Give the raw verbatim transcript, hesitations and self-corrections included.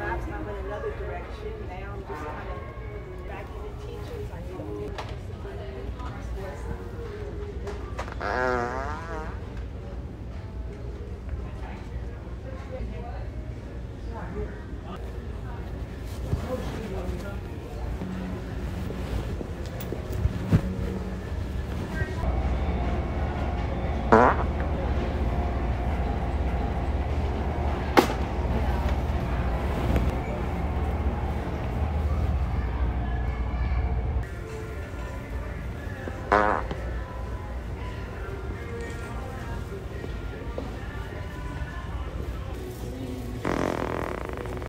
collapsed. I went another direction. Now I'm just kind of back into teaching. So I need to do discipline.